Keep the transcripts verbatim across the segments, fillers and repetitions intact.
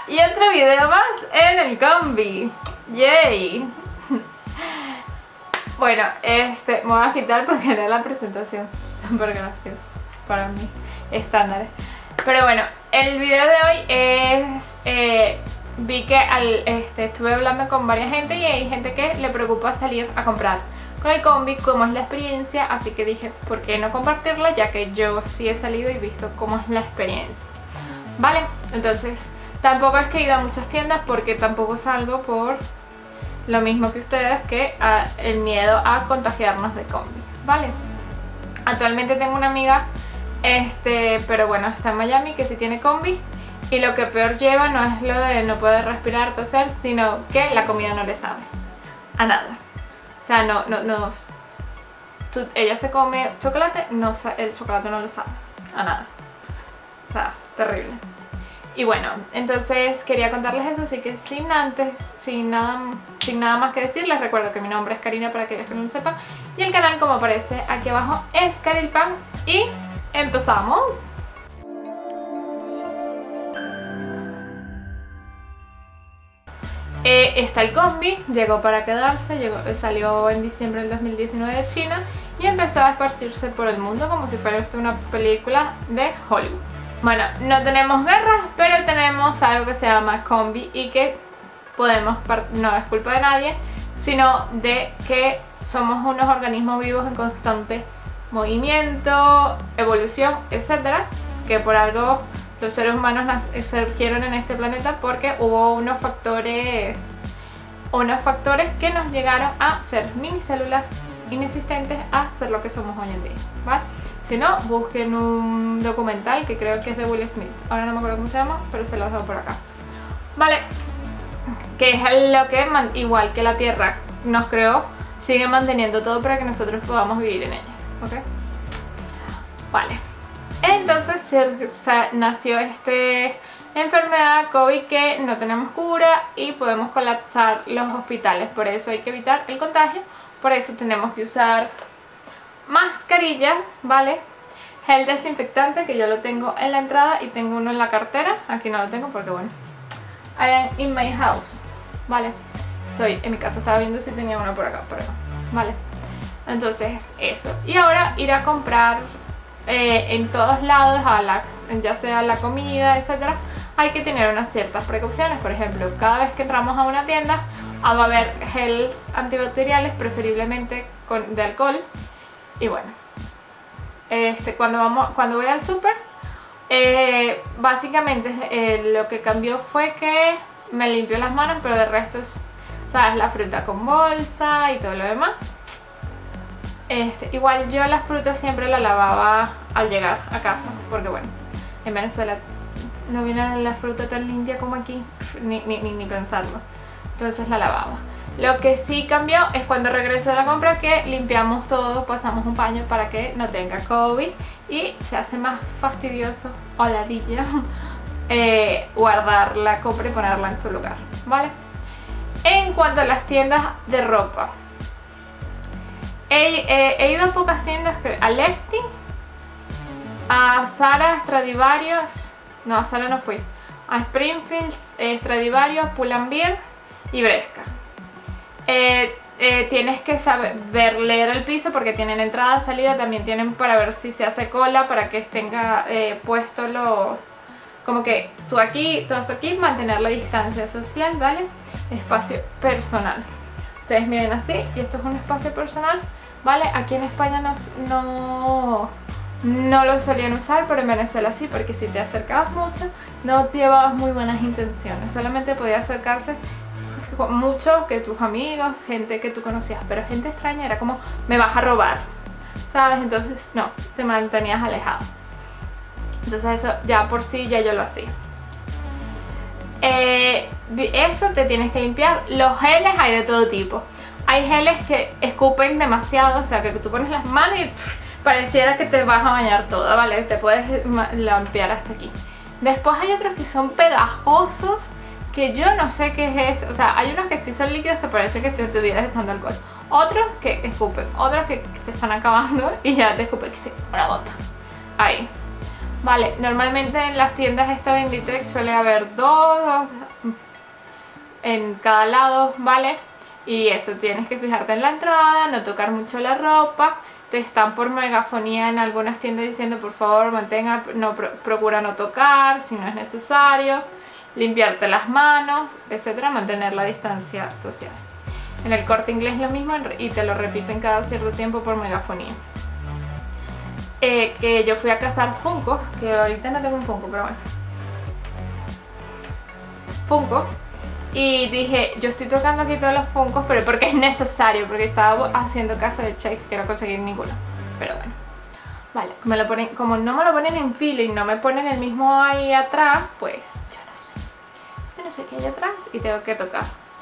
y otro video más en el combi. Yay. Bueno, este, me voy a quitar porque era la presentación súper graciosa para mí, estándares. Pero bueno, el video de hoy es, eh, vi que al, este, estuve hablando con varias gente y hay gente que le preocupa salir a comprar con el combi, cómo es la experiencia, así que dije, ¿por qué no compartirla? Ya que yo sí he salido y visto cómo es la experiencia. Vale, entonces tampoco es que he ido a muchas tiendas porque tampoco salgo por lo mismo que ustedes, que uh, el miedo a contagiarnos de combi, ¿vale? Actualmente tengo una amiga, este, pero bueno, está en Miami, que sí tiene combi, y lo que peor lleva no es lo de no poder respirar, toser, sino que la comida no le sabe a nada. O sea, no, no, no, tú, ella se come chocolate, no, el chocolate no le sabe a nada. O sea, terrible. Y bueno, entonces quería contarles eso, así que sin antes, sin nada, sin nada más que decir, les recuerdo que mi nombre es Karina para aquellos que no lo sepan, y el canal, como aparece aquí abajo, es Karilpan, y empezamos. Eh, está el combi, llegó para quedarse, llegó, salió en diciembre del dos mil diecinueve de China y empezó a esparcirse por el mundo como si fuera esto una película de Hollywood. Bueno, no tenemos guerras, pero tenemos algo que se llama combi y que podemos, no es culpa de nadie, sino de que somos unos organismos vivos en constante movimiento, evolución, etcétera, que por algo los seres humanos surgieron en este planeta porque hubo unos factores, unos factores que nos llegaron a ser minicélulas inexistentes a ser lo que somos hoy en día, ¿vale? Si no, busquen un documental que creo que es de Will Smith. Ahora no me acuerdo cómo se llama, pero se los dejo por acá. Vale, que es lo que, igual que la Tierra nos creó, sigue manteniendo todo para que nosotros podamos vivir en ella, ¿ok? Vale, entonces o sea, nació esta enfermedad COVID que no tenemos cura y podemos colapsar los hospitales. Por eso hay que evitar el contagio, por eso tenemos que usar mascarilla, ¿vale? Gel desinfectante, que yo lo tengo en la entrada y tengo uno en la cartera. Aquí no lo tengo porque bueno, I am in my house, ¿vale? Estoy en mi casa, estaba viendo si tenía uno por acá, pero no, ¿vale? Entonces eso, y ahora ir a comprar eh, en todos lados, a la, ya sea la comida, etcétera, hay que tener unas ciertas precauciones. Por ejemplo, cada vez que entramos a una tienda va a haber gels antibacteriales, preferiblemente con, de alcohol. Y bueno, este, cuando, vamos, cuando voy al súper, eh, básicamente eh, lo que cambió fue que me limpio las manos, pero de resto es, ¿sabes? La fruta con bolsa y todo lo demás. Este, igual yo las frutas siempre las lavaba al llegar a casa, porque bueno, en Venezuela no viene la fruta tan limpia como aquí, ni, ni, ni, ni pensarlo. Entonces la lavaba. Lo que sí cambió es cuando regreso de la compra, que limpiamos todo, pasamos un paño para que no tenga COVID y se hace más fastidioso o ladilla eh, guardar la compra y ponerla en su lugar, ¿vale? En cuanto a las tiendas de ropa, he, eh, he ido a pocas tiendas, a Lefty, a Zara, Stradivarius, no, a Zara no fui, a Springfield, eh, Stradivarius, Pull&Bear y Bresca. Eh, eh, tienes que saber ver, leer el piso porque tienen entrada, salida, también tienen para ver si se hace cola, para que tenga eh, puesto lo, como que tú aquí, todo esto aquí, mantener la distancia social, ¿vale? Espacio personal. Ustedes miren así y esto es un espacio personal, ¿vale? Aquí en España no, no, no lo solían usar, pero en Venezuela sí, porque si te acercabas mucho no llevabas muy buenas intenciones, solamente podía acercarse mucho que tus amigos, gente que tú conocías, pero gente extraña era como, me vas a robar, ¿sabes? Entonces no, te mantenías alejado. Entonces eso ya por sí ya yo lo hacía. Eh, eso te tienes que limpiar. Los geles hay de todo tipo. Hay geles que escupen demasiado, o sea que tú pones las manos y pff, pareciera que te vas a bañar toda, ¿vale? Te puedes limpiar hasta aquí. Después hay otros que son pegajosos, que yo no sé qué es eso. O sea, hay unos que sí son líquidos que parece que te estuvieras echando alcohol. Otros que escupen, otros que se están acabando y ya te escupen que sí, una gota. Ahí. Vale, normalmente en las tiendas esta de Inditex suele haber dos en cada lado, ¿vale? Y eso, tienes que fijarte en la entrada, no tocar mucho la ropa. Te están por megafonía en algunas tiendas diciendo por favor mantenga, no, pro, procura no tocar si no es necesario, limpiarte las manos, etcétera, mantener la distancia social. En el Corte Inglés lo mismo y te lo repiten cada cierto tiempo por megafonía. Eh, que yo fui a cazar Funkos, que ahorita no tengo un Funko, pero bueno. Funko. Y dije, yo estoy tocando aquí todos los Funkos, pero porque es necesario, porque estaba haciendo casa de Chase, quiero conseguir ninguno. Pero bueno, vale, me lo ponen, como no me lo ponen en fila y no me ponen el mismo ahí atrás, pues yo no sé. Yo no sé qué hay atrás y tengo que tocar.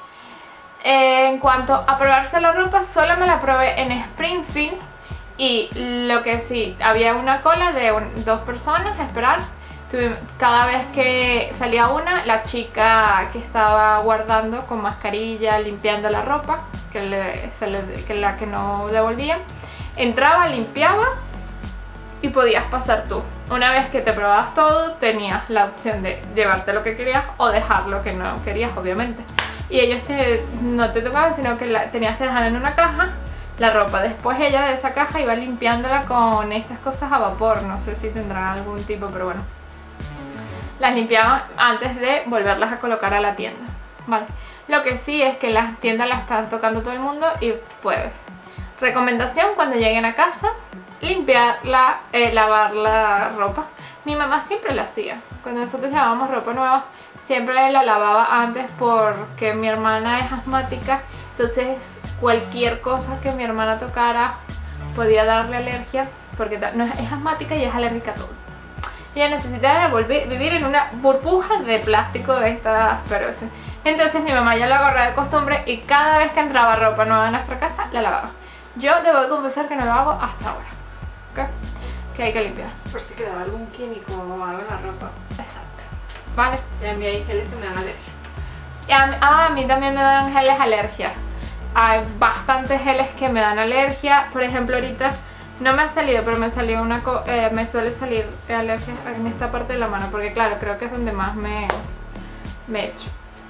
Eh, en cuanto a probarse la ropa, solo me la probé en Springfield. Y lo que sí, había una cola de un, dos personas a esperar. Cada vez que salía una, la chica que estaba guardando con mascarilla, limpiando la ropa, que, le, se le, que la que no devolvía, entraba, limpiaba y podías pasar tú. Una vez que te probabas todo, tenías la opción de llevarte lo que querías o dejar lo que no querías, obviamente. Y ellos te, no te tocaban, sino que la, tenías que dejar en una caja la ropa. Después ella de esa caja iba limpiándola con estas cosas a vapor. No sé si tendrán algún tipo, pero bueno. Las limpiaban antes de volverlas a colocar a la tienda, ¿vale? Lo que sí es que las tiendas las están tocando todo el mundo y pues, recomendación cuando lleguen a casa, limpiar, la, eh, lavar la ropa. Mi mamá siempre lo hacía, cuando nosotros llevábamos ropa nueva, siempre la lavaba antes porque mi hermana es asmática, entonces cualquier cosa que mi hermana tocara podía darle alergia, porque no es, es asmática y es alérgica a todo. Ella necesitaba volver, vivir en una burbuja de plástico de estas, pero eso. Entonces mi mamá ya lo agarró de costumbre y cada vez que entraba ropa nueva en nuestra casa, la lavaba. Yo debo de confesar que no lo hago hasta ahora, ¿ok? Que hay que limpiar. Por si quedaba algún químico o algo en la ropa. Exacto. ¿Vale? Y a mí hay geles que me dan alergia. Y a, mí, ah, a mí también me dan geles alergia. Hay bastantes geles que me dan alergia. Por ejemplo, ahorita no me ha salido, pero me salió una eh, me suele salir alergia en esta parte de la mano, porque claro, creo que es donde más me, me echo.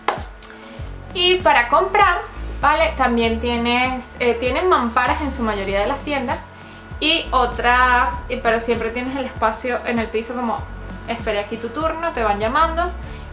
Y para comprar, ¿vale? También tienes, eh, tienen mamparas en su mayoría de las tiendas y otras, pero siempre tienes el espacio en el piso como espera aquí tu turno, te van llamando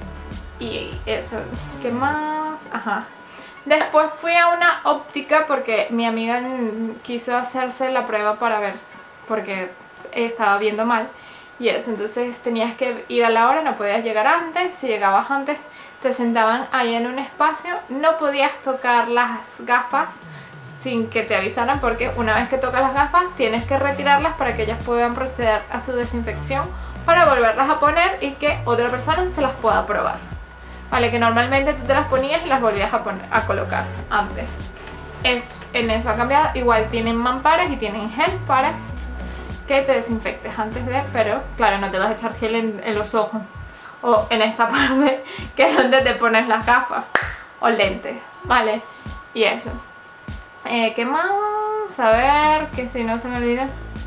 y eso. ¿Qué más? Ajá. Después fui a una óptica porque mi amiga quiso hacerse la prueba para ver, porque estaba viendo mal y eso, entonces tenías que ir a la hora, no podías llegar antes. Si llegabas antes te sentaban ahí en un espacio, no podías tocar las gafas sin que te avisaran, porque una vez que tocas las gafas tienes que retirarlas para que ellas puedan proceder a su desinfección para volverlas a poner y que otra persona se las pueda probar. Vale, que normalmente tú te las ponías y las volvías a, poner, a colocar antes. Es, en eso ha cambiado. Igual tienen mamparas y tienen gel para que te desinfectes antes de, pero claro, no te vas a echar gel en, en los ojos o en esta parte que es donde te pones las gafas o lentes, ¿vale? Y eso. Eh, ¿Qué más? A ver, que si no se me olvida.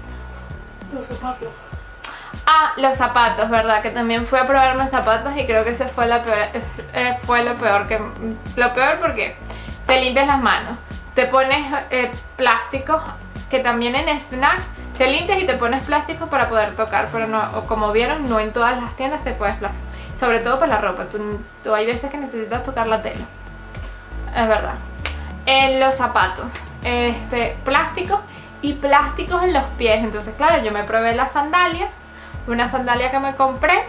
Los zapatos. Ah, los zapatos, ¿verdad? Que también fui a probarme zapatos y creo que ese fue, la peor, eh, fue lo peor. que Lo peor porque te limpias las manos, te pones eh, plástico, que también en Fnac te limpias y te pones plástico para poder tocar, pero no, como vieron, no en todas las tiendas te pones plástico. Sobre todo para la ropa, tú, tú hay veces que necesitas tocar la tela. Es verdad. En los zapatos, este, plástico y plásticos en los pies. Entonces claro, yo me probé las sandalias, una sandalia que me compré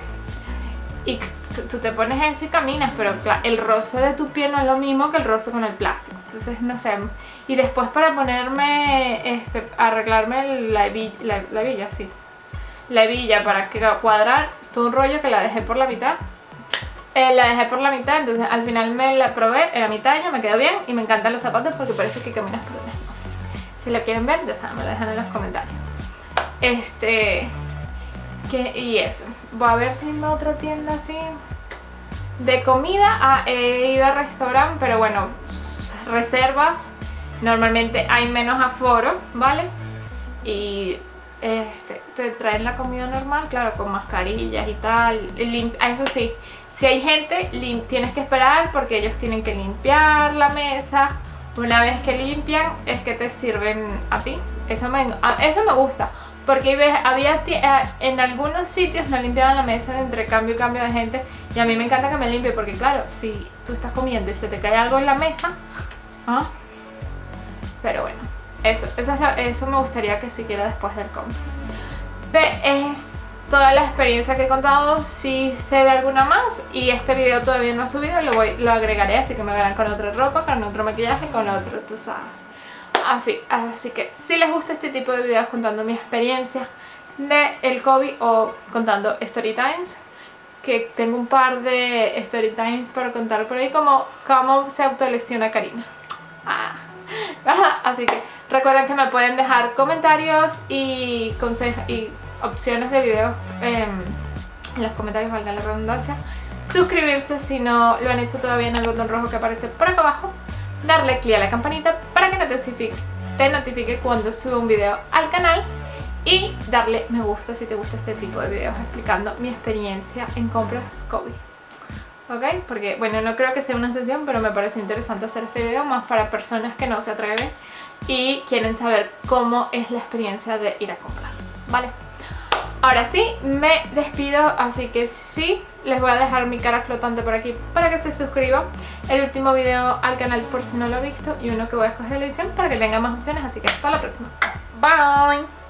y tú te pones eso y caminas, pero claro, el roce de tu pie no es lo mismo que el roce con el plástico. Entonces no sé. Y después para ponerme, este, arreglarme la hebilla, la, la hebilla, sí, la hebilla para que cuadrar, todo un rollo que la dejé por la mitad. Eh, la dejé por la mitad, entonces al final me la probé en la mitad, ya me quedó bien y me encantan los zapatos porque parece que caminas por unas nubes. Si lo quieren ver, ya saben, me lo dejan en los comentarios. Este... Que, y eso. Voy a ver si hay otra tienda así. De comida, ah, he ido a restaurante, pero bueno, reservas. Normalmente hay menos aforo, ¿vale? Y este... te traen la comida normal, claro, con mascarillas y tal. Y eso sí, si hay gente, tienes que esperar porque ellos tienen que limpiar la mesa. Una vez que limpian, es que te sirven a ti. Eso me, eso me gusta. Porque ves, había en algunos sitios no limpiaban la mesa entre cambio y cambio de gente. Y a mí me encanta que me limpie porque claro, si tú estás comiendo y se te cae algo en la mesa, ¿ah? Pero bueno, eso, eso, es lo, eso me gustaría que siquiera después del cómic. Es toda la experiencia que he contado. Si sé de alguna más y este video todavía no ha subido, lo, voy, lo agregaré, así que me verán con otra ropa, con otro maquillaje, con otro, tú sabes. Así, así que si les gusta este tipo de videos contando mi experiencia de el COVID o contando story times, que tengo un par de story times para contar por ahí, como cómo se autolesiona Karina. Ah, así que recuerden que me pueden dejar comentarios y consejos y opciones de videos eh, en los comentarios, valga la redundancia. Suscribirse si no lo han hecho todavía en el botón rojo que aparece por acá abajo. Darle clic a la campanita para que no te notifique, te notifique cuando suba un video al canal. Y darle me gusta si te gusta este tipo de videos explicando mi experiencia en compras COVID. ¿Ok? Porque, bueno, no creo que sea una sesión, pero me pareció interesante hacer este video más para personas que no se atreven y quieren saber cómo es la experiencia de ir a comprar. ¿Vale? Ahora sí, me despido, así que sí, les voy a dejar mi cara flotante por aquí para que se suscriban. El último video al canal por si no lo he visto y uno que voy a escoger en la edición para que tengan más opciones, así que hasta la próxima. Bye.